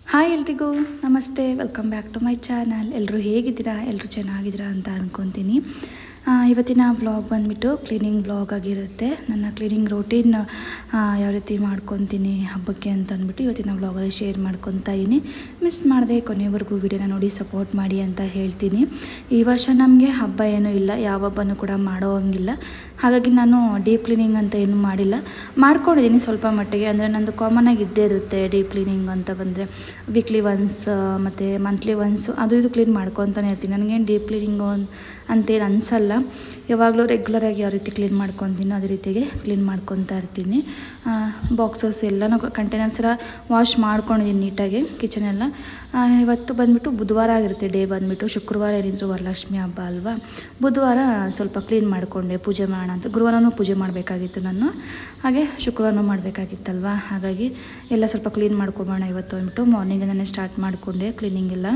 Hi ಎಲ್ರಿಗೂ ನಮಸ್ತೆ, welcome back to my channel. ಎಲ್ಲರೂ ಹೇಗಿದ್ದೀರಾ? ಎಲ್ಲರೂ ಚೆನ್ನಾಗಿದ್ದೀರಾ ಅಂತ ಅಂದ್ಕೊತೀನಿ. ಇವತ್ತಿನ ವ್ಲಾಗ್ ಬಂದುಬಿಟ್ಟು ಕ್ಲೀನಿಂಗ್ ವ್ಲಾಗ್ ಆಗಿರುತ್ತೆ. ನನ್ನ ಕ್ಲೀನಿಂಗ್ ರೂಟೀನ್ ಯಾವ ರೀತಿ ಮಾಡ್ಕೊತೀನಿ ಹಬ್ಬಕ್ಕೆ ಅಂತ ಅಂದ್ಬಿಟ್ಟು ಇವತ್ತಿನ ವ್ಲಾಗಲ್ಲಿ ಶೇರ್ ಮಾಡ್ಕೊತಾ ಇದ್ದೀನಿ. ಮಿಸ್ ಮಾಡದೆ ಕೊನೆವರೆಗೂ ವಿಡಿಯೋನ ನೋಡಿ ಸಪೋರ್ಟ್ ಮಾಡಿ ಅಂತ ಹೇಳ್ತೀನಿ. ಈ ವರ್ಷ ನಮಗೆ ಹಬ್ಬ ಏನೂ ಇಲ್ಲ, ಯಾವ ಹಬ್ಬನೂ ಕೂಡ ಮಾಡೋ ಹಂಗಿಲ್ಲ. ಹಾಗಾಗಿ ನಾನು ಡೀಪ್ ಕ್ಲೀನಿಂಗ್ ಅಂತ ಏನೂ ಮಾಡಿಲ್ಲ. ಮಾಡ್ಕೊಂಡಿದ್ದೀನಿ ಸ್ವಲ್ಪ ಮಟ್ಟಿಗೆ. ಅಂದರೆ ನಂದು ಕಾಮನಾಗಿ ಇದ್ದೇ ಇರುತ್ತೆ ಡೀಪ್ ಕ್ಲೀನಿಂಗ್ ಅಂತ ಬಂದರೆ. ವೀಕ್ಲಿ ಒನ್ಸ್ ಮತ್ತು ಮಂತ್ಲಿ ಒನ್ಸು ಅದು ಇದು ಕ್ಲೀನ್ ಮಾಡ್ಕೊತಾನೆ ಇರ್ತೀನಿ. ನನಗೇನು ಡೀಪ್ ಕ್ಲೀನಿಂಗು ಅಂತೇನು ಅನಿಸಲ್ಲ. ಯಾವಾಗಲೂ ರೆಗ್ಯುಲರಾಗಿ ಯಾವ ರೀತಿ ಕ್ಲೀನ್ ಮಾಡ್ಕೊತೀನೋ ಅದೇ ರೀತಿಗೆ ಕ್ಲೀನ್ ಮಾಡ್ಕೊತಾ ಇರ್ತೀನಿ. ಬಾಕ್ಸಸ್ ಎಲ್ಲನೂ ಕಂಟೈನರ್ಸ್ ಎಲ್ಲ ವಾಶ್ ಮಾಡ್ಕೊಂಡಿದ್ದೀನಿ ನೀಟಾಗಿ, ಕಿಚನೆಲ್ಲ. ಇವತ್ತು ಬಂದುಬಿಟ್ಟು ಬುಧವಾರ ಆಗಿರುತ್ತೆ ಡೇ ಬಂದುಬಿಟ್ಟು. ಶುಕ್ರವಾರ ಏನಿದ್ರು ವರಲಕ್ಷ್ಮಿ ಹಬ್ಬ ಅಲ್ವಾ, ಬುಧವಾರ ಸ್ವಲ್ಪ ಕ್ಲೀನ್ ಮಾಡಿಕೊಂಡೆ ಪೂಜೆ ಮಾಡೋಣ ಅಂತ. ಗುರುವಾರನೂ ಪೂಜೆ ಮಾಡಬೇಕಾಗಿತ್ತು ನಾನು, ಹಾಗೆ ಶುಕ್ರವಾರನೂ ಮಾಡಬೇಕಾಗಿತ್ತಲ್ವ. ಹಾಗಾಗಿ ಎಲ್ಲ ಸ್ವಲ್ಪ ಕ್ಲೀನ್ ಮಾಡ್ಕೊಬೋಣ ಇವತ್ತು ಅಂದ್ಬಿಟ್ಟು ಮಾರ್ನಿಂಗಿಂದನೇ ಸ್ಟಾರ್ಟ್ ಮಾಡಿಕೊಂಡೆ ಕ್ಲೀನಿಂಗ್ ಎಲ್ಲ.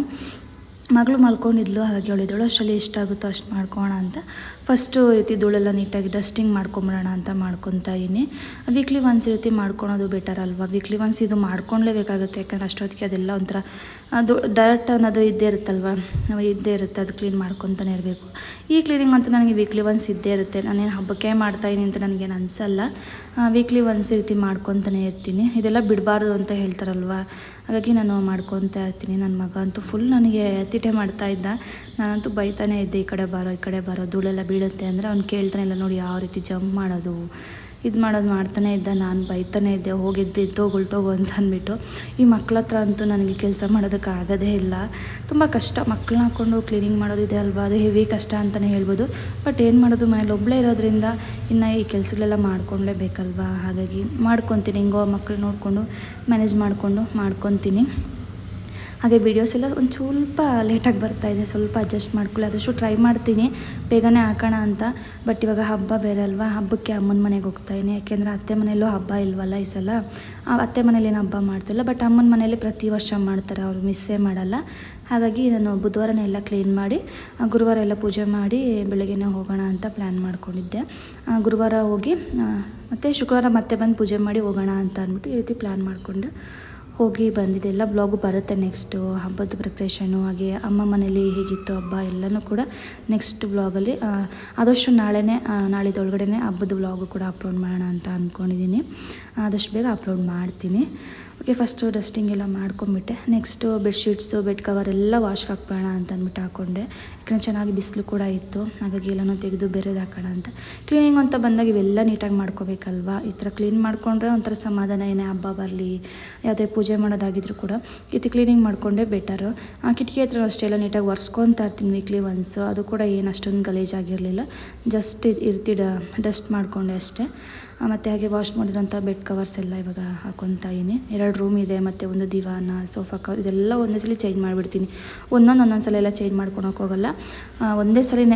ಮಗಳು ಮಲ್ಕೊಂಡಿದ್ಲು, ಹಾಗಾಗಿ ಅವಳಿದ್ದಳು. ಅಷ್ಟರಲ್ಲಿ ಎಷ್ಟಾಗುತ್ತೋ ಅಷ್ಟು ಮಾಡ್ಕೋಣ ಅಂತ ಫಸ್ಟು ರೀತಿ ಧೂಳೆಲ್ಲ ನೀಟಾಗಿ ಡಸ್ಟಿಂಗ್ ಮಾಡ್ಕೊಂಬಿಡೋಣ ಅಂತ ಮಾಡ್ಕೊತಾ ಇದ್ದೀನಿ. ವೀಕ್ಲಿ ಒನ್ಸ್ ಈ ರೀತಿ ಮಾಡ್ಕೊಳೋದು ಬೆಟರ್ ಅಲ್ವಾ. ವೀಕ್ಲಿ ಒನ್ಸ್ ಇದು ಮಾಡ್ಕೊಳ್ಲೇಬೇಕಾಗುತ್ತೆ, ಯಾಕಂದರೆ ಅಷ್ಟೊತ್ತಿಗೆ ಅದೆಲ್ಲ ಒಂಥರ ಅದು ಡರ್ಟ್ ಅನ್ನೋದು ಇದ್ದೇ ಇರುತ್ತಲ್ವ, ಇದ್ದೇ ಇರುತ್ತೆ. ಅದು ಕ್ಲೀನ್ ಮಾಡ್ಕೊತಾನೆ ಇರಬೇಕು. ಈ ಕ್ಲೀನಿಂಗ್ ಅಂತೂ ನನಗೆ ವೀಕ್ಲಿ ಒನ್ಸ್ ಇದ್ದೇ ಇರುತ್ತೆ. ನಾನೇನು ಹಬ್ಬಕ್ಕೆ ಮಾಡ್ತಾಯಿದ್ದೀನಿ ಅಂತ ನನಗೇನು ಅನಿಸಲ್ಲ. ವೀಕ್ಲಿ ಒನ್ಸ್ ಈ ರೀತಿ ಮಾಡ್ಕೊತಾನೆ ಇರ್ತೀನಿ. ಇದೆಲ್ಲ ಬಿಡಬಾರ್ದು ಅಂತ ಹೇಳ್ತಾರಲ್ವ, ಹಾಗಾಗಿ ನಾನು ಮಾಡ್ಕೊತಾ ಇರ್ತೀನಿ. ನನ್ನ ಮಗ ಅಂತೂ ಫುಲ್ ನನಗೆ ತಿಟೆ ಮಾಡ್ತಾಯಿದ್ದ. ನಾನಂತೂ ಬೈತಾನೆ ಇದ್ದೆ, ಈ ಕಡೆ ಬಾರೋ ಧೂಳೆಲ್ಲ ಬೀಳುತ್ತೆ ಅಂದರೆ ಅವ್ನು ಕೇಳ್ತಾನೆ ಇಲ್ಲ. ನೋಡಿ ಯಾವ ರೀತಿ ಜಂಪ್ ಮಾಡೋದು ಇದು ಮಾಡೋದು ಮಾಡ್ತಾನೆ ಇದ್ದ. ನಾನು ಬೈತಾನೆ ಇದ್ದೆ, ಎದ್ದೋಗು ಅಂತ ಅಂದ್ಬಿಟ್ಟು. ಈ ಮಕ್ಳ ಹತ್ರ ಅಂತೂ ನನಗೆ ಕೆಲಸ ಮಾಡೋದಕ್ಕೆ ಆಗೋದೇ ಇಲ್ಲ. ತುಂಬ ಕಷ್ಟ ಮಕ್ಕಳನ್ನ ಹಾಕ್ಕೊಂಡು ಕ್ಲೀನಿಂಗ್ ಮಾಡೋದಿದೆ ಅಲ್ವಾ, ಅದು ಹೆವಿ ಕಷ್ಟ ಅಂತಲೇ ಹೇಳ್ಬೋದು. ಬಟ್ ಏನು ಮಾಡೋದು, ಮನೇಲಿ ಒಬ್ಬಳೇ ಇರೋದ್ರಿಂದ ಇನ್ನು ಈ ಕೆಲಸಗಳೆಲ್ಲ ಮಾಡ್ಕೊಳ್ಳೇಬೇಕಲ್ವಾ. ಹಾಗಾಗಿ ಮಾಡ್ಕೊತೀನಿ, ಹಿಂಗೋ ಮಕ್ಕಳು ನೋಡಿಕೊಂಡು ಮ್ಯಾನೇಜ್ ಮಾಡ್ಕೊತೀನಿ. ಹಾಗೆ ವೀಡಿಯೋಸ್ ಎಲ್ಲ ಒಂದು ಸ್ವಲ್ಪ ಲೇಟಾಗಿ ಬರ್ತಾಯಿದೆ, ಸ್ವಲ್ಪ ಅಡ್ಜಸ್ಟ್ ಮಾಡ್ಕೊಳ್ಳಿ. ಆದಷ್ಟು ಟ್ರೈ ಮಾಡ್ತೀನಿ ಬೇಗನೆ ಹಾಕೋಣ ಅಂತ. ಬಟ್ ಇವಾಗ ಹಬ್ಬ ಬೇರೆ ಅಲ್ವಾ, ಹಬ್ಬಕ್ಕೆ ಅಮ್ಮನ ಮನೆಗೆ ಹೋಗ್ತಾಯಿದ್ದೀನಿ. ಯಾಕೆಂದರೆ ಅತ್ತೆ ಮನೆಯಲ್ಲೂ ಹಬ್ಬ ಇಲ್ವಲ್ಲ ಈ ಸಲ. ಅತ್ತೆ ಮನೇಲಿ ಏನು ಹಬ್ಬ ಮಾಡ್ತಿಲ್ಲ, ಬಟ್ ಅಮ್ಮನ ಮನೇಲಿ ಪ್ರತಿ ವರ್ಷ ಮಾಡ್ತಾರೆ, ಅವರು ಮಿಸ್ಸೇ ಮಾಡಲ್ಲ. ಹಾಗಾಗಿ ನಾನು ಬುಧವಾರನೇ ಎಲ್ಲ ಕ್ಲೀನ್ ಮಾಡಿ ಗುರುವಾರ ಎಲ್ಲ ಪೂಜೆ ಮಾಡಿ ಬೆಳಗ್ಗೆನೇ ಹೋಗೋಣ ಅಂತ ಪ್ಲ್ಯಾನ್ ಮಾಡ್ಕೊಂಡಿದ್ದೆ. ಗುರುವಾರ ಹೋಗಿ ಮತ್ತು ಶುಕ್ರವಾರ ಮತ್ತೆ ಬಂದು ಪೂಜೆ ಮಾಡಿ ಹೋಗೋಣ ಅಂತ ಅಂದ್ಬಿಟ್ಟು ಈ ರೀತಿ ಪ್ಲ್ಯಾನ್ ಮಾಡಿಕೊಂಡು ಹೋಗಿ ಬಂದಿದೆ. ಎಲ್ಲ ಬ್ಲಾಗು ಬರುತ್ತೆ ನೆಕ್ಸ್ಟು ಹಬ್ಬದ ಪ್ರಿಪ್ರೇಷನು, ಹಾಗೆ ಅಮ್ಮ ಮನೇಲಿ ಹೇಗಿತ್ತು ಹಬ್ಬ ಎಲ್ಲನೂ ಕೂಡ ನೆಕ್ಸ್ಟ್ ಬ್ಲಾಗಲ್ಲಿ ಆದಷ್ಟು ನಾಳಿದೊಳಗಡೆ ಹಬ್ಬದ ವ್ಲಾಗು ಕೂಡ ಅಪ್ಲೋಡ್ ಮಾಡೋಣ ಅಂತ ಅಂದ್ಕೊಂಡಿದ್ದೀನಿ. ಆದಷ್ಟು ಬೇಗ ಅಪ್ಲೋಡ್ ಮಾಡ್ತೀನಿ. ಓಕೆ, ಫಸ್ಟು ಡಸ್ಟಿಂಗ್ ಎಲ್ಲ ಮಾಡ್ಕೊಂಬಿಟ್ಟೆ. ನೆಕ್ಸ್ಟು ಬೆಡ್ಶೀಟ್ಸು ಬೆಡ್ ಕವರ್ ಎಲ್ಲ ವಾಶ್ಗೆ ಹಾಕ್ಬೇಡ ಅಂತ ಅಂದ್ಬಿಟ್ಟು ಹಾಕ್ಕೊಂಡೆ. ಯಾಕಂದರೆ ಚೆನ್ನಾಗಿ ಬಿಸಿಲು ಕೂಡ ಇತ್ತು, ಹಾಗಾಗಿ ಎಲ್ಲನೂ ತೆಗೆದು ಬೇರೆದು ಹಾಕೋಣ ಅಂತ. ಕ್ಲೀನಿಂಗ್ ಅಂತ ಬಂದಾಗ ಇವೆಲ್ಲ ನೀಟಾಗಿ ಮಾಡ್ಕೋಬೇಕಲ್ವಾ. ಈ ಥರ ಕ್ಲೀನ್ ಮಾಡಿಕೊಂಡ್ರೆ ಒಂಥರ ಸಮಾಧಾನ. ಏನೇ ಹಬ್ಬ ಬರಲಿ, ಯಾವುದೇ ಪೂಜೆ ಮಾಡೋದಾಗಿದ್ರು ಕೂಡ ಈ ರೀತಿ ಕ್ಲೀನಿಂಗ್ ಮಾಡಿಕೊಂಡೇ ಬೆಟರು. ಕಿಟಕಿ ಹತ್ರ ಅಷ್ಟೇ ಎಲ್ಲ ನೀಟಾಗಿ ಒರೆಸ್ಕೊತಾ ಇರ್ತೀನಿ ವೀಕ್ಲಿ ಒನ್ಸು. ಅದು ಕೂಡ ಏನು ಅಷ್ಟೊಂದು ಗಲೀಜಾಗಿರಲಿಲ್ಲ, ಜಸ್ಟ್ ಇರ್ತಿ ಡಸ್ಟ್ ಮಾಡಿಕೊಂಡೆ ಅಷ್ಟೇ. ಮತ್ತು ಹಾಗೆ ವಾಶ್ ಮಾಡಿರೋಂಥ ಬೆಡ್ ಕವರ್ಸ್ ಎಲ್ಲ ಇವಾಗ ಹಾಕ್ಕೊತಾ ಇದ್ದೀನಿ. 2 ರೂಮ್ ಇದೆ ಮತ್ತು ಒಂದು ದಿವಾನ, ಸೋಫಾ ಕವರ್, ಇದೆಲ್ಲ ಒಂದೇ ಸಲ ಚೇಂಜ್ ಮಾಡಿಬಿಡ್ತೀನಿ. ಒಂದೊಂದು ಸಲ ಎಲ್ಲ ಚೇಂಜ್ ಮಾಡ್ಕೊಳಕ್ಕೆ ಹೋಗಲ್ಲ. ಒಂದೇ ಸಲನೇ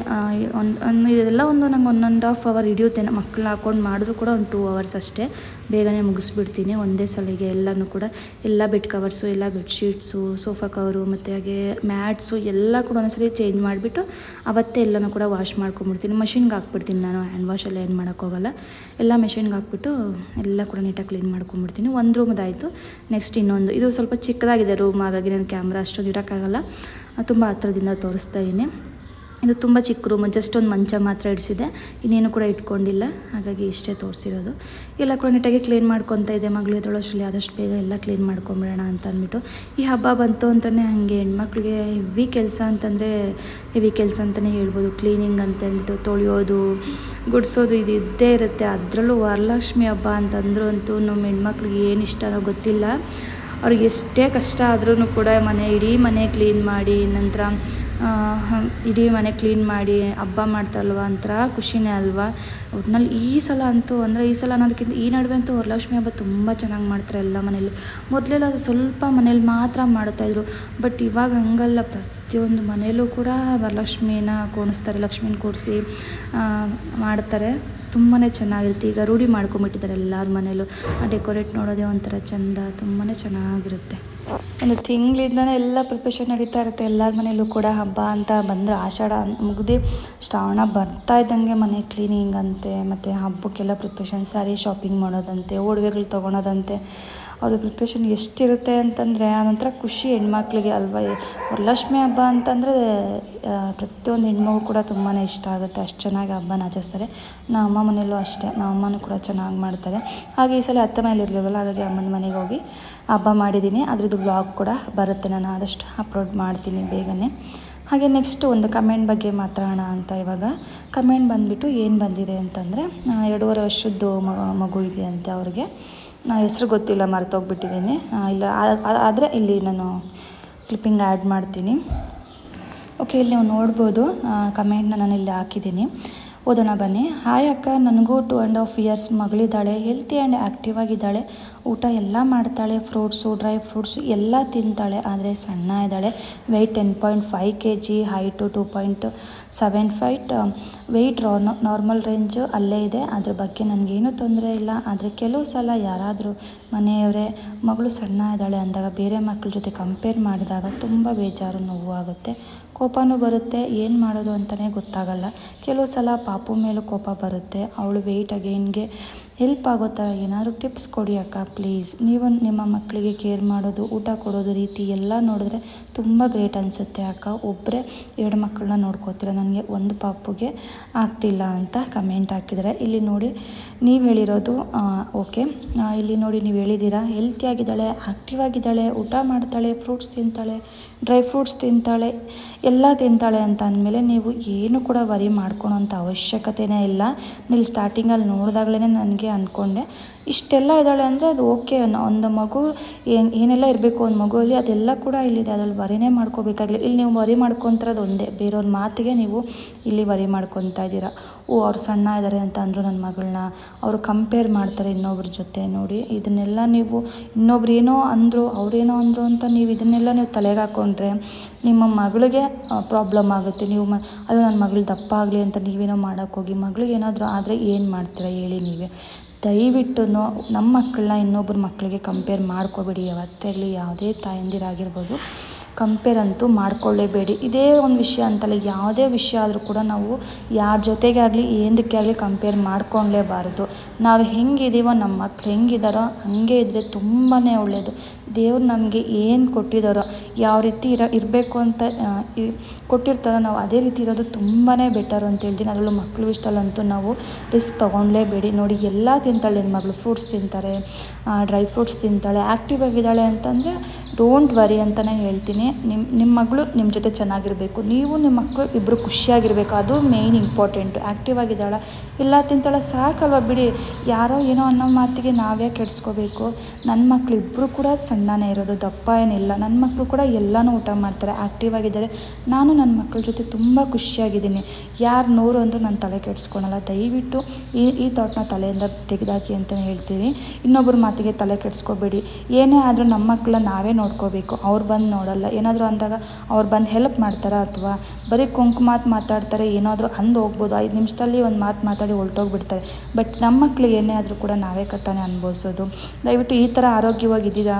ಇದೆಲ್ಲ ನಂಗೆ 1.5 ಅವರ್ ಹಿಡಿಯುತ್ತೆ. ಮಕ್ಕಳನ್ನ ಹಾಕ್ಕೊಂಡು ಮಾಡಿದ್ರು ಕೂಡ ಒಂದು 2 ಅವರ್ಸ್ ಅಷ್ಟೇ, ಬೇಗನೆ ಮುಗಿಸ್ಬಿಡ್ತೀನಿ. ಒಂದೇ ಸಲಿಗೆ ಎಲ್ಲನೂ ಕೂಡ ಎಲ್ಲ ಬೆಡ್ ಕವರ್ಸು, ಎಲ್ಲ ಬೆಡ್ಶೀಟ್ಸು, ಸೋಫಾ ಕವರು ಮತ್ತು ಹಾಗೆ ಮ್ಯಾಟ್ಸು ಎಲ್ಲ ಕೂಡ ಒಂದೊಂದ್ಸಲಿ ಚೇಂಜ್ ಮಾಡಿಬಿಟ್ಟು ಅವತ್ತೇ ಎಲ್ಲನೂ ಕೂಡ ವಾಶ್ ಮಾಡ್ಕೊಂಬಿಡ್ತೀನಿ. ಮಷಿನ್ಗೆ ಹಾಕ್ಬಿಡ್ತೀನಿ ನಾನು. ಹ್ಯಾಂಡ್ ವಾಶೆಲ್ಲ ಏನು ಮಾಡೋಕ್ಕೋಗಲ್ಲ, ಎಲ್ಲ ಮೆಷಿನ್ಗೆ ಹಾಕ್ಬಿಟ್ಟು ಎಲ್ಲ ಕೂಡ ನೀಟಾಗಿ ಕ್ಲೀನ್ ಮಾಡ್ಕೊಂಬಿಡ್ತೀನಿ. ಒಂದು ರೂಮ್ದಾಯಿತು. ನೆಕ್ಸ್ಟ್ ಇನ್ನೊಂದು, ಇದು ಸ್ವಲ್ಪ ಚಿಕ್ಕದಾಗಿದೆ ರೂಮ್, ಹಾಗಾಗಿ ನಾನು ಕ್ಯಾಮ್ರಾ ಅಷ್ಟೊಂದು ಇಡೋಕ್ಕಾಗಲ್ಲ, ತುಂಬ ಹತ್ರದಿಂದ ತೋರಿಸ್ತಾ ಇದ್ದೀನಿ. ಇದು ತುಂಬ ಚಿಕ್ಕ ರೂಮು, ಜಸ್ಟ್ ಒಂದು ಮಂಚ ಮಾತ್ರ ಇಡಿಸಿದೆ, ಇನ್ನೇನು ಕೂಡ ಇಟ್ಕೊಂಡಿಲ್ಲ. ಹಾಗಾಗಿ ಇಷ್ಟೇ ತೋರಿಸಿರೋದು. ಎಲ್ಲ ಕೂಡ ನೀಟಾಗಿ ಕ್ಲೀನ್ ಮಾಡ್ಕೊತಾ ಇದೆ. ಮಗಳು ಎದ್ದೊಳೋಷ್ಟರಲ್ಲಿ ಆದಷ್ಟು ಬೇಗ ಎಲ್ಲ ಕ್ಲೀನ್ ಮಾಡ್ಕೊಂಬಿಡೋಣ ಅಂತ ಅಂದ್ಬಿಟ್ಟು. ಈ ಹಬ್ಬ ಬಂತು ಅಂತಲೇ ಹಾಗೆ ಹೆಣ್ಮಕ್ಳಿಗೆ ಹೆವಿ ಕೆಲಸ ಅಂತಲೇ ಹೇಳ್ಬೋದು. ಕ್ಲೀನಿಂಗ್ ಅಂತ ಅಂದ್ಬಿಟ್ಟು ತೊಳೆಯೋದು, ಗುಡಿಸೋದು ಇದು ಇದ್ದೇ ಇರುತ್ತೆ. ಅದರಲ್ಲೂ ವರಲಕ್ಷ್ಮಿ ಹಬ್ಬ ಅಂತಂದ್ರೂ ಅಂತೂ ನಮ್ಮ ಹೆಣ್ಮಕ್ಳಿಗೆ ಏನು ಇಷ್ಟನೋ ಗೊತ್ತಿಲ್ಲ. ಅವ್ರಿಗೆ ಎಷ್ಟೇ ಕಷ್ಟ ಆದ್ರೂ ಕೂಡ ಇಡೀ ಮನೆ ಕ್ಲೀನ್ ಮಾಡಿ, ನಂತರ ಇಡೀ ಮನೆ ಕ್ಲೀನ್ ಮಾಡಿ ಹಬ್ಬ ಮಾಡ್ತಾರಲ್ವ, ಒಂಥರ ಖುಷಿನೇ ಅಲ್ವಾ. ಒಟ್ಟಿನಲ್ಲಿ ಈ ಸಲ ಅನ್ನೋದಕ್ಕಿಂತ ಈ ನಡುವೆ ಅಂತೂ ವರಲಕ್ಷ್ಮಿ ಹಬ್ಬ ತುಂಬ ಚೆನ್ನಾಗಿ ಮಾಡ್ತಾರೆ ಎಲ್ಲ ಮನೇಲಿ. ಮೊದಲೆಲ್ಲ ಅದು ಸ್ವಲ್ಪ ಮನೇಲಿ ಮಾತ್ರ ಮಾಡ್ತಾಯಿದ್ರು, ಬಟ್ ಇವಾಗ ಹಂಗಲ್ಲ. ಪ್ರತಿಯೊಂದು ಮನೇಲೂ ಕೂಡ ವರಲಕ್ಷ್ಮಿನ ಕೂರಿಸ್ತಾರೆ, ಲಕ್ಷ್ಮೀನ ಕೂರಿಸಿ ಮಾಡ್ತಾರೆ. ತುಂಬಾ ಚೆನ್ನಾಗಿರುತ್ತೆ. ಈಗ ರೂಢಿ ಮಾಡ್ಕೊಂಬಿಟ್ಟಿದ್ದಾರೆ ಎಲ್ಲರ ಮನೇಲೂ. ಡೆಕೋರೇಟ್ ನೋಡೋದೇ ಒಂಥರ ಚೆಂದ, ತುಂಬಾ ಚೆನ್ನಾಗಿರುತ್ತೆ. ಒಂದು ತಿಂಗಳಿಂದನೇ ಎಲ್ಲ ಪ್ರಿಪ್ರೇಷನ್ ನಡೀತಾ ಇರುತ್ತೆ ಎಲ್ಲರ ಮನೇಲೂ ಕೂಡ. ಹಬ್ಬ ಅಂತ ಬಂದರೆ ಆಷಾಢ ಮುಗಿದು ಶ್ರಾವಣ ಬರ್ತಾ ಇದ್ದಂಗೆ ಮನೆ ಕ್ಲೀನಿಂಗ್ ಅಂತೆ, ಮತ್ತು ಹಬ್ಬಕ್ಕೆಲ್ಲ ಪ್ರಿಪ್ರೇಷನ್, ಸ್ಯಾರಿ ಶಾಪಿಂಗ್ ಮಾಡೋದಂತೆ, ಒಡವೆಗಳು ತೊಗೊಳೋದಂತೆ, ಅವ್ರದ್ದು ಪ್ರಿಪ್ರೇಷನ್ ಎಷ್ಟಿರುತ್ತೆ ಅಂತಂದರೆ ಅದೊಂಥರ ಖುಷಿ ಹೆಣ್ಮಕ್ಳಿಗೆ ಅಲ್ವಾ. ವರಲಕ್ಷ್ಮಿ ಹಬ್ಬ ಅಂತಂದರೆ ಪ್ರತಿಯೊಂದು ಹೆಣ್ಮಗು ಕೂಡ ತುಂಬಾ ಇಷ್ಟ ಆಗುತ್ತೆ. ಅಷ್ಟು ಚೆನ್ನಾಗಿ ಹಬ್ಬನ ಆಚರಿಸ್ತಾರೆ. ನಮ್ಮ ಅಮ್ಮ ಮನೆಯಲ್ಲೂ ಅಷ್ಟೇ, ನಮ್ಮ ಅಮ್ಮನೂ ಕೂಡ ಚೆನ್ನಾಗಿ ಮಾಡ್ತಾರೆ. ಹಾಗೆ ಈ ಸಲ ಅತ್ತೆ ಮನೇಲಿ ಇರಲಿಲ್ವಲ್ಲ, ಹಾಗಾಗಿ ಅಮ್ಮನ ಮನೆಗೆ ಹೋಗಿ ಹಬ್ಬ ಮಾಡಿದ್ದೀನಿ. ಅದ್ರದ್ದು ಬ್ಲಾಗ್ ಕೂಡ ಬರುತ್ತೆ, ನಾನು ಆದಷ್ಟು ಅಪ್ಲೋಡ್ ಮಾಡ್ತೀನಿ ಬೇಗನೆ. ಹಾಗೆ ನೆಕ್ಸ್ಟು ಒಂದು ಕಮೆಂಟ್ ಬಗ್ಗೆ ಮಾತಾಡೋಣ ಅಂತ. ಇವಾಗ ಕಮೆಂಟ್ ಬಂದುಬಿಟ್ಟು ಏನು ಬಂದಿದೆ ಅಂತಂದರೆ, 2.5 ವರ್ಷದ್ದು ಮಗು ಇದೆ ಅಂತೆ ಅವ್ರಿಗೆ. ಹೆಸರು ಗೊತ್ತಿಲ್ಲ, ಮರ್ತೋಗ್ಬಿಟ್ಟಿದ್ದೀನಿ. ಇಲ್ಲ ಆದರೆ ಇಲ್ಲಿ ನಾನು ಕ್ಲಿಪ್ಪಿಂಗ್ ಆ್ಯಡ್ ಮಾಡ್ತೀನಿ. ಓಕೆ, ಇಲ್ಲಿ ನೀವು ನೋಡ್ಬೋದು ಕಮೆಂಟ್ನ ನಾನು ಇಲ್ಲಿ ಹಾಕಿದ್ದೀನಿ. ಓದೋಣ ಬನ್ನಿ. ಹಾಯ್ ಅಕ್ಕ, ನನಗೂ 2.5 ಇಯರ್ಸ್ ಮಗಳಿದ್ದಾಳೆ. ಹೆಲ್ತಿ ಆ್ಯಂಡ್ ಆ್ಯಕ್ಟಿವ್ ಆಗಿದ್ದಾಳೆ. ಊಟ ಎಲ್ಲ ಮಾಡ್ತಾಳೆ. ಫ್ರೂಟ್ಸು, ಡ್ರೈ ಫ್ರೂಟ್ಸು ಎಲ್ಲ ತಿಂತಾಳೆ. ಆದರೆ ಸಣ್ಣ ಇದ್ದಾಳೆ. Weight 10.5 kg, height 2.75, weight normal range ಅಲ್ಲೇ ಇದೆ. ಅದ್ರ ಬಗ್ಗೆ ನನಗೇನು ತೊಂದರೆ ಇಲ್ಲ. ಆದರೆ ಕೆಲವು ಸಲ ಯಾರಾದರೂ ಮನೆಯವರೇ ಮಗಳು ಸಣ್ಣ ಇದ್ದಾಳೆ ಅಂದಾಗ ಬೇರೆ ಮಕ್ಕಳ ಜೊತೆ ಕಂಪೇರ್ ಮಾಡಿದಾಗ ತುಂಬ ಬೇಜಾರು, ನೋವು ಆಗುತ್ತೆ, ಕೋಪನೂ ಬರುತ್ತೆ. ಏನು ಮಾಡೋದು ಅಂತಲೇ ಗೊತ್ತಾಗಲ್ಲ. ಕೆಲವು ಸಲ ಪಾಪು ಮೇಲೂ ಕೋಪ ಬರುತ್ತೆ. ಅವಳು ವೆಯ್ಟ್ ಗೇನ್ಗೆ ಹೆಲ್ಪ್ ಆಗೋ ಥರ ಏನಾದರೂ ಟಿಪ್ಸ್ ಕೊಡಿ ಅಕ್ಕ ಪ್ಲೀಸ್. ನೀವು ನಿಮ್ಮ ಮಕ್ಕಳಿಗೆ ಕೇರ್ ಮಾಡೋದು, ಊಟ ಕೊಡೋದು ರೀತಿ ಎಲ್ಲ ನೋಡಿದ್ರೆ ತುಂಬ ಗ್ರೇಟ್ ಅನಿಸುತ್ತೆ ಅಕ್ಕ. ಒಬ್ಬರೇ 2 ಮಕ್ಕಳನ್ನ ನೋಡ್ಕೋತೀರ, ನನಗೆ ಒಂದು ಪಾಪುಗೆ ಆಗ್ತಿಲ್ಲ ಅಂತ ಕಮೆಂಟ್ ಹಾಕಿದರೆ. ಇಲ್ಲಿ ನೋಡಿ ನೀವು ಹೇಳಿರೋದು ಓಕೆ. ಇಲ್ಲಿ ನೋಡಿ ನೀವು ಹೇಳಿದ್ದೀರಾ ಹೆಲ್ತಿಯಾಗಿದ್ದಾಳೆ, ಆ್ಯಕ್ಟಿವ್ ಆಗಿದ್ದಾಳೆ, ಊಟ ಮಾಡ್ತಾಳೆ, ಫ್ರೂಟ್ಸ್ ತಿಂತಾಳೆ, ಡ್ರೈ ಫ್ರೂಟ್ಸ್ ತಿಂತಾಳೆ, ಎಲ್ಲ ತಿಂತಾಳೆ ಅಂತ ಅಂದಮೇಲೆ ನೀವು ಏನು ಕೂಡ ವರಿ ಮಾಡ್ಕೊಳೋಂಥ ಅವಶ್ಯಕತೆಯೇ ಇಲ್ಲ. ನೀವು ಸ್ಟಾರ್ಟಿಂಗಲ್ಲಿ ನೋಡಿದಾಗಲೇ ನನಗೆ ಅಂದ್ಕೊಂಡೆ ಇಷ್ಟೆಲ್ಲ ಇದ್ದಾಳೆ ಅಂದರೆ ಅದು ಓಕೆ. ಒಂದು ಮಗು ಏನೆಲ್ಲ ಇರಬೇಕು ಒಂದು ಮಗುವಲ್ಲಿ ಅದೆಲ್ಲ ಕೂಡ ಇಲ್ಲಿದೆ. ಅದ್ರಲ್ಲಿ ವರಿನೇ ಮಾಡ್ಕೋಬೇಕಾಗಿಲ್ಲ. ಇಲ್ಲಿ ನೀವು ವರಿ ಮಾಡ್ಕೊತಿರೋದು ಒಂದೇ, ಬೇರೆಯವ್ರ ಮಾತಿಗೆ ನೀವು ಇಲ್ಲಿ ವರಿ ಮಾಡ್ಕೊತಾ ಇದ್ದೀರಾ. ಅವ್ರು ಸಣ್ಣ ಇದ್ದಾರೆ ಅಂತ ಅಂದರು ನನ್ನ ಮಗಳನ್ನ, ಅವರು ಕಂಪೇರ್ ಮಾಡ್ತಾರೆ ಇನ್ನೊಬ್ರ ಜೊತೆ. ನೋಡಿ ಇದನ್ನೆಲ್ಲ ನೀವು ಇನ್ನೊಬ್ರು ಏನೋ ಅಂದರು, ಅವರೇನೋ ಅಂದರು ಅಂತ ನೀವು ಇದನ್ನೆಲ್ಲ ನೀವು ತಲೆಗೆ ಹಾಕ್ಕೊಂಡ್ರೆ ನಿಮ್ಮ ಮಗಳಿಗೆ ಪ್ರಾಬ್ಲಮ್ ಆಗುತ್ತೆ. ನೀವು ಅದು ನನ್ನ ಮಗಳು ದಪ್ಪ ಆಗಲಿ ಅಂತ ನೀವೇನೋ ಮಾಡೋಕ್ಕೋಗಿ ಮಗಳಿಗೆ ಏನಾದರೂ ಆದರೆ ಏನು ಮಾಡ್ತೀರಾ ಹೇಳಿ ನೀವೇ. ದಯವಿಟ್ಟು ನಮ್ಮ ಮಕ್ಕಳನ್ನ ಇನ್ನೊಬ್ಬರ ಮಕ್ಕಳಿಗೆ ಕಂಪೇರ್ ಮಾಡ್ಕೋಬೇಡಿ. ಯಾವತ್ತೇ ಆಗಲಿ ಯಾವುದೇ ತಾಯಂದಿರಾಗಿರ್ಬೋದು, ಕಂಪೇರ್ ಅಂತೂ ಮಾಡ್ಕೊಳ್ಳೇಬೇಡಿ. ಇದೇ ಒಂದು ವಿಷಯ ಅಂತಲ್ಲ, ಯಾವುದೇ ವಿಷಯ ಆದರೂ ಕೂಡ ನಾವು ಯಾರ ಜೊತೆಗೆ ಆಗಲಿ ಏನಕ್ಕೆ ಆಗಲಿ ಕಂಪೇರ್ ಮಾಡ್ಕೊಳ್ಳೇಬಾರ್ದು. ನಾವು ಹೆಂಗಿದ್ದೀವೋ ನಮ್ಮ ಮಕ್ಳು ಹೆಂಗಿದ್ದಾರೋ ಹಾಗೆ ಇದ್ದರೆ ತುಂಬಾ ಒಳ್ಳೆಯದು. ದೇವ್ರು ನಮಗೆ ಏನು ಕೊಟ್ಟಿದ್ದಾರೋ, ಯಾವ ರೀತಿ ಇರಬೇಕು ಅಂತ ಕೊಟ್ಟಿರ್ತಾರೋ ನಾವು ಅದೇ ರೀತಿ ಇರೋದು ತುಂಬಾ ಬೆಟರು ಅಂತ ಹೇಳ್ತೀನಿ. ಅದರಲ್ಲೂ ಮಕ್ಕಳು ವಿಷಯದಲ್ಲಂತೂ ನಾವು ರಿಸ್ಕ್ ತೊಗೊಳ್ಳೇಬೇಡಿ. ನೋಡಿ ಎಲ್ಲ ತಿಂತಾಳೆ ನನ್ನ ಮಗಳು, ಫ್ರೂಟ್ಸ್ ತಿಂತಾರೆ, ಡ್ರೈ ಫ್ರೂಟ್ಸ್ ತಿಂತಾಳೆ, ಆ್ಯಕ್ಟಿವ್ ಆಗಿದ್ದಾಳೆ ಅಂತಂದರೆ ಡೋಂಟ್ ವರಿ ಅಂತಲೇ ಹೇಳ್ತೀನಿ. ನಿಮ್ಮ ಮಗಳು ನಿಮ್ಮ ಜೊತೆ ಚೆನ್ನಾಗಿರಬೇಕು, ನೀವು ನಿಮ್ಮ ಮಕ್ಕಳು ಇಬ್ಬರು ಖುಷಿಯಾಗಿರಬೇಕು, ಅದು ಮೇಯ್ನ್ ಇಂಪಾರ್ಟೆಂಟು. ಆ್ಯಕ್ಟಿವ್ ಆಗಿದ್ದಾಳೆ, ಎಲ್ಲ ತಿಂತಾಳೆ, ಸಾಕಲ್ವ ಬಿಡಿ. ಯಾರೋ ಏನೋ ಅನ್ನೋ ಮಾತಿಗೆ ನಾವೇ ಕೆಡಿಸ್ಕೋಬೇಕು. ನನ್ನ ಮಕ್ಕಳು ಇಬ್ಬರು ಕೂಡ ಸಣ್ಣನೇ ಇರೋದು, ದಪ್ಪ ಏನಿಲ್ಲ. ನನ್ನ ಮಕ್ಕಳು ಕೂಡ ಎಲ್ಲನೂ ಊಟ ಮಾಡ್ತಾರೆ, ಆ್ಯಕ್ಟಿವ್ ಆಗಿದ್ದಾರೆ. ನಾನು ನನ್ನ ಮಕ್ಕಳ ಜೊತೆ ತುಂಬ ಖುಷಿಯಾಗಿದ್ದೀನಿ. ಯಾರು ನೋರು ಅಂದರೂ ನಾನು ತಲೆ ಕೆಡಿಸ್ಕೊಳಲ್ಲ. ದಯವಿಟ್ಟು ಈ ಥಾಟ್ನ ತಲೆಯಿಂದ ತೆಗೆದಾಕಿ ಅಂತಲೇ ಹೇಳ್ತೀನಿ. ಇನ್ನೊಬ್ಬರ ಮಾತಿಗೆ ತಲೆ ಕೆಡಿಸ್ಕೋಬೇಡಿ. ಏನೇ ಆದರೂ ನಮ್ಮ ಮಕ್ಕಳನ್ನ ನಾವೇ ನೋಡ್ಕೋಬೇಕು, ಅವ್ರು ಬಂದು ನೋಡಲ್ಲ. ಏನಾದರೂ ಅಂದಾಗ ಅವ್ರು ಬಂದು ಹೆಲ್ಪ್ ಮಾಡ್ತಾರಾ, ಅಥವಾ ಬರೀ ಮಾತು ಮಾತಾಡ್ತಾರೆ, ಏನಾದರೂ ಅಂದು ಹೋಗ್ಬೋದು, 5 ನಿಮಿಷದಲ್ಲಿ ಒಂದು ಮಾತು ಮಾತಾಡಿ ಹೊರಟೋಗ್ಬಿಡ್ತಾರೆ. ಬಟ್ ನಮ್ಮ ಮಕ್ಕಳಿಗೆ ಏನೇ ಆದರೂ ಕೂಡ ನಾವೇ ಕತ್ತಾನೆ ಅನುಭವಿಸೋದು. ದಯವಿಟ್ಟು ಈ ಥರ ಆರೋಗ್ಯವಾಗಿದ್ದೀರಾ,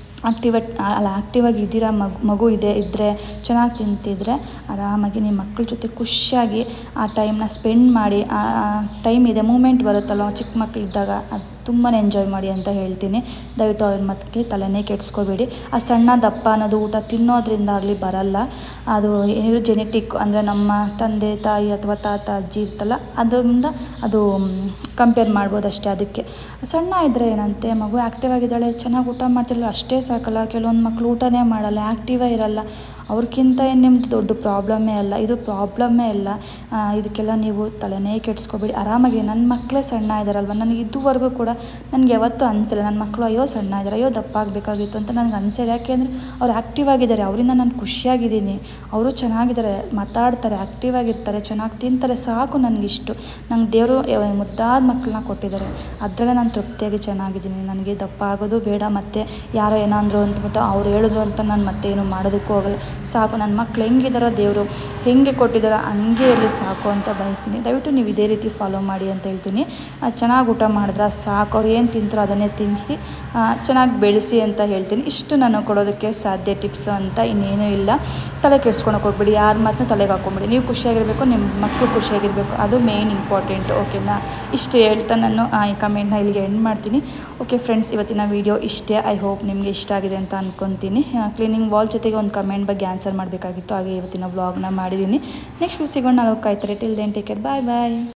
ಆ್ಯಕ್ಟಿವ್ ಆಗಿದ್ದೀರಾ, ಮಗು ಇದ್ದರೆ ಚೆನ್ನಾಗಿ ತಿಂತಿದ್ರೆ ಆರಾಮಾಗಿ ನಿಮ್ಮ ಮಕ್ಕಳ ಜೊತೆ ಖುಷಿಯಾಗಿ ಆ ಟೈಮ್ನ ಸ್ಪೆಂಡ್ ಮಾಡಿ. ಆ ಟೈಮ್ ಇದೆ, ಮೂಮೆಂಟ್ ಬರುತ್ತಲ್ಲ ಚಿಕ್ಕ ಮಕ್ಕಳಿದ್ದಾಗ, ಅದು ತುಂಬಾ ಎಂಜಾಯ್ ಮಾಡಿ ಅಂತ ಹೇಳ್ತೀನಿ. ದಯವಿಟ್ಟು ಅವ್ರ ಮತ್ತಿಗೆ ತಲೆನೇ ಕೆಡಿಸ್ಕೋಬೇಡಿ. ಆ ಸಣ್ಣ ದಪ್ಪ ಅನ್ನೋದು ಊಟ ತಿನ್ನೋದ್ರಿಂದ ಆಗಲಿ ಬರಲ್ಲ. ಅದು ಏನಿದ್ರು ಜೆನೆಟಿಕ್, ಅಂದರೆ ನಮ್ಮ ತಂದೆ ತಾಯಿ ಅಥವಾ ತಾತ ಅಜ್ಜಿ ಇರ್ತಲ್ಲ, ಅದರಿಂದ ಅದು ಕಂಪೇರ್ ಮಾಡ್ಬೋದು ಅಷ್ಟೇ. ಅದಕ್ಕೆ ಸಣ್ಣ ಇದ್ದರೆ ಏನಂತೆ, ಮಗು ಆ್ಯಕ್ಟಿವ್ ಆಗಿದ್ದಾಳೆ, ಚೆನ್ನಾಗಿ ಊಟ ಮಾಡ್ತಿಲ್ಲ ಅಷ್ಟೇ ಸಾಕಲ್ಲ. ಕೆಲವೊಂದು ಮಕ್ಕಳು ಊಟನೇ ಮಾಡಲ್ಲ, ಆ್ಯಕ್ಟಿವೇ ಇರಲ್ಲ. ಅವ್ರಿಗಿಂತ ಏನು ನಿಮ್ಮದು ದೊಡ್ಡ ಪ್ರಾಬ್ಲಮ್ಮೇ ಅಲ್ಲ, ಇದು ಪ್ರಾಬ್ಲಮ್ಮೇ ಅಲ್ಲ. ಇದಕ್ಕೆಲ್ಲ ನೀವು ತಲೆನೇ ಕೆಡಿಸ್ಕೋಬೇಡಿ. ಆರಾಮಾಗಿ ನನ್ನ ಮಕ್ಕಳೇ ಸಣ್ಣ ಇದ್ದಾರಲ್ವ, ನನಗೆ ಇದುವರೆಗೂ ಕೂಡ ನನಗೆ ಯಾವತ್ತೂ ಅನಿಸಿಲ್ಲ ನನ್ನ ಮಕ್ಕಳು ಅಯ್ಯೋ ಸಣ್ಣ ಇದ್ದಾರೆ, ಅಯ್ಯೋ ದಪ್ಪ ಆಗಬೇಕಾಗಿತ್ತು ಅಂತ ನನಗೆ ಅನಿಸಿಲ್ಲ. ಯಾಕೆಂದರೆ ಅವ್ರು ಆ್ಯಕ್ಟಿವ್ ಆಗಿದ್ದಾರೆ, ಅವರಿಂದ ನಾನು ಖುಷಿಯಾಗಿದ್ದೀನಿ. ಅವರು ಚೆನ್ನಾಗಿದ್ದಾರೆ, ಮಾತಾಡ್ತಾರೆ, ಆ್ಯಕ್ಟಿವ್ ಆಗಿರ್ತಾರೆ, ಚೆನ್ನಾಗಿ ತಿಂತಾರೆ, ಸಾಕು ನನಗಿಷ್ಟು. ನಂಗೆ ದೇವರು ಮುದ್ದಾದ ಮಕ್ಕಳನ್ನ ಕೊಟ್ಟಿದ್ದಾರೆ, ಅದರಲ್ಲೇ ನಾನು ತೃಪ್ತಿಯಾಗಿ ಚೆನ್ನಾಗಿದ್ದೀನಿ. ನನಗೆ ದಪ್ಪ ಆಗೋದು ಬೇಡ, ಮತ್ತು ಯಾರೋ ಏನೋ ಅಂದರು ಅಂದ್ಬಿಟ್ಟು ಅವ್ರು ಹೇಳಿದ್ರು ಅಂತ ನಾನು ಮತ್ತೆ ಏನು ಮಾಡೋದಕ್ಕೂ ಹೋಗಲ್ಲ. ಸಾಕು, ನನ್ನ ಮಕ್ಳು ಹೆಂಗಿದ್ದಾರೋ ದೇವರು ಹೆಂಗೆ ಕೊಟ್ಟಿದ್ದಾರೋ ಹಂಗೆ ಇರಲಿ ಸಾಕು ಅಂತ ಬಯಸ್ತೀನಿ. ದಯವಿಟ್ಟು ನೀವು ಇದೇ ರೀತಿ ಫಾಲೋ ಮಾಡಿ ಅಂತ ಹೇಳ್ತೀನಿ. ಚೆನ್ನಾಗಿ ಊಟ ಮಾಡಿದ್ರೆ ಸಾಕು. ಸಾಕು, ಅವ್ರು ಏನು ತಿಂತಾರೋ ಅದನ್ನೇ ತಿನ್ನಿಸಿ ಚೆನ್ನಾಗಿ ಬೆಳೆಸಿ ಅಂತ ಹೇಳ್ತೀನಿ. ಇಷ್ಟು ನಾನು ಕೊಡೋದಕ್ಕೆ ಸಾಧ್ಯ ಟಿಪ್ಸು ಅಂತ, ಇನ್ನೇನೂ ಇಲ್ಲ. ತಲೆ ಕೆಡ್ಸ್ಕೊಳಕ್ಕೆ ಹೋಗ್ಬಿಡಿ, ಯಾರ ಮಾತನ್ನ ತಲೆಗೆ ಹಾಕ್ಕೊಂಬಿಡಿ. ನೀವು ಖುಷಿಯಾಗಿರಬೇಕು, ನಿಮ್ಮ ಮಕ್ಕಳು ಖುಷಿಯಾಗಿರಬೇಕು, ಅದು ಮೇಯ್ನ್ ಇಂಪಾರ್ಟೆಂಟ್. ಓಕೆನಾ? ಇಷ್ಟು ಹೇಳ್ತಾ ನಾನು ಈ ಕಮೆಂಟ್ನ ಇಲ್ಲಿಗೆ ಎಂಡ್ ಮಾಡ್ತೀನಿ. ಓಕೆ ಫ್ರೆಂಡ್ಸ್, ಇವತ್ತಿನ ವೀಡಿಯೋ ಇಷ್ಟೇ. ಐ ಹೋಪ್ ನಿಮಗೆ ಇಷ್ಟ ಆಗಿದೆ ಅಂತ ಅಂದ್ಕೊತೀನಿ. ಕ್ಲೀನಿಂಗ್ ವಾಲ್ ಜೊತೆಗೆ ಒಂದು ಕಮೆಂಟ್ ಬಗ್ಗೆ ಆನ್ಸರ್ ಮಾಡಬೇಕಾಗಿತ್ತು, ಹಾಗೆ ಇವತ್ತಿನ ವ್ಲಾಗ್ನ ಮಾಡಿದ್ದೀನಿ. ನೆಕ್ಸ್ಟ್ ಸಿಗೋಣ, ನಾವು ಕಾಯ್ತಾರೆ. Till then take care, bye ಬಾಯ್.